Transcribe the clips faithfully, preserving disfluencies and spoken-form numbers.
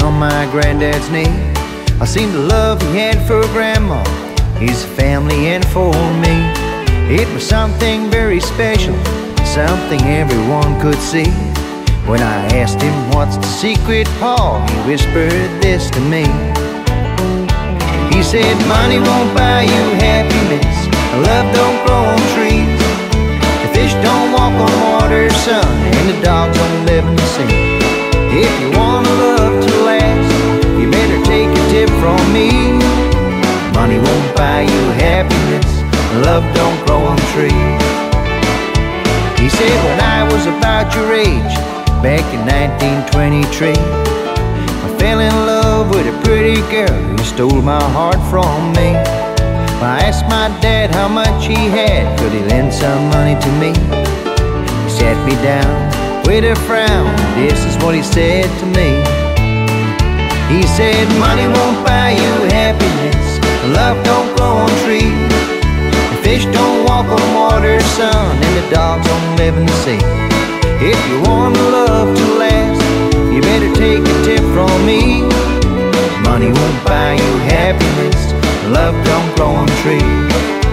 on my granddad's knee. I seen the love he had for Grandma, his family, and for me. It was something very special, something everyone could see. When I asked him what's the secret, Paul, he whispered this to me. He said, money won't buy you happiness, love don't grow on trees, the fish don't walk on water, son, and the dogs don't live in the sea. If you want love to last, you better take a tip from me. Money won't buy you happiness, love don't grow on trees. He said, when I was about your age, back in nineteen twenty-three, I fell in love with a pretty girl who stole my heart from me. I asked my dad how much he had, could he lend some money to me? He sat me down with a frown, this is what he said to me. He said, money won't buy you happiness, love don't grow on trees, the fish don't walk on water, son, and the dogs don't live in the sea. If you want love to last, you better take a tip from me. Money won't buy you happiness, love don't grow on trees.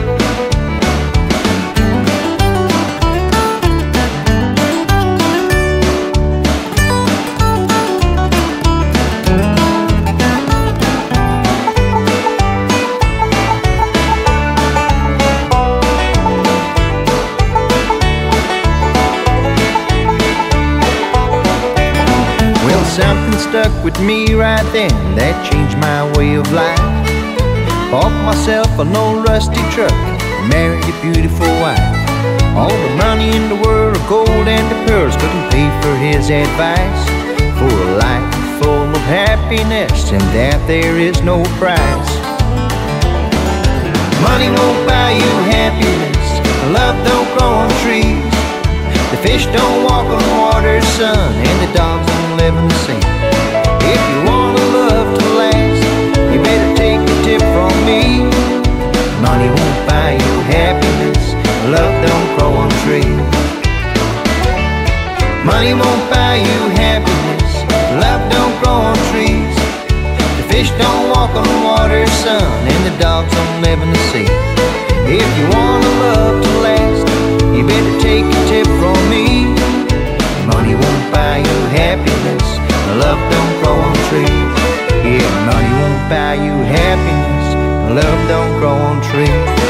Something stuck with me right then that changed my way of life. Bought myself an old rusty truck, married a beautiful wife. All the money in the world of gold and the pearls couldn't pay for his advice. For a life full of happiness, and that there is no price. Money won't buy you happiness, love don't grow on trees, the fish don't walk on water, son, and the dogs don't live in the sea. If you want a love to last, you better take a tip from me. Money won't buy you happiness, love don't grow on trees. Money won't buy you happiness, love don't grow on trees, the fish don't walk on water, son, and the dogs don't live in the sea. If you want a love to last, you better take a tip from me. Money won't buy you happiness, love don't grow on trees. Yeah, money won't buy you happiness, love don't grow on trees.